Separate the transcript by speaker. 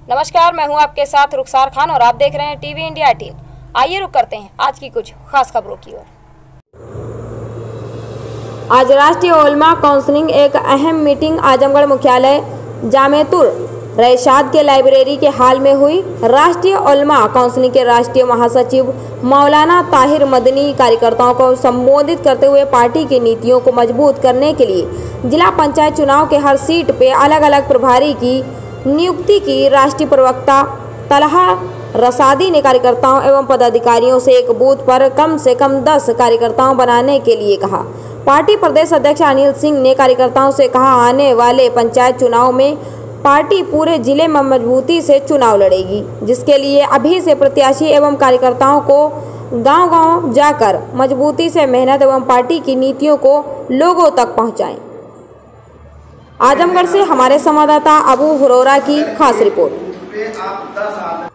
Speaker 1: नमस्कार, मैं हूं आपके साथ रुखसार खान और आप देख रहे हैं टीवी इंडिया 18। आइए रुक करते हैं आज की कुछ खास खबरों की ओर। आज राष्ट्रीय उलमा काउंसिल एक अहम मीटिंग आजमगढ़ मुख्यालय जामेतुर रईसाद के लाइब्रेरी के हाल में हुई। राष्ट्रीय उलमा काउंसिल के राष्ट्रीय महासचिव मौलाना ताहिर मदनी कार्यकर्ताओं को संबोधित करते हुए पार्टी की नीतियों को मजबूत करने के लिए जिला पंचायत चुनाव के हर सीट पे अलग अलग प्रभारी की नियुक्ति की। राष्ट्रीय प्रवक्ता तलहा रसादी ने कार्यकर्ताओं एवं पदाधिकारियों से एक बूथ पर कम से कम 10 कार्यकर्ताओं बनाने के लिए कहा। पार्टी प्रदेश अध्यक्ष अनिल सिंह ने कार्यकर्ताओं से कहा, आने वाले पंचायत चुनाव में पार्टी पूरे जिले में मजबूती से चुनाव लड़ेगी, जिसके लिए अभी से प्रत्याशी एवं कार्यकर्ताओं को गांव-गांव जाकर मजबूती से मेहनत एवं पार्टी की नीतियों को लोगों तक पहुंचाएं। आजमगढ़ से हमारे संवाददाता अबू हुरैरा की खास रिपोर्ट।
Speaker 2: आप 10 आदमी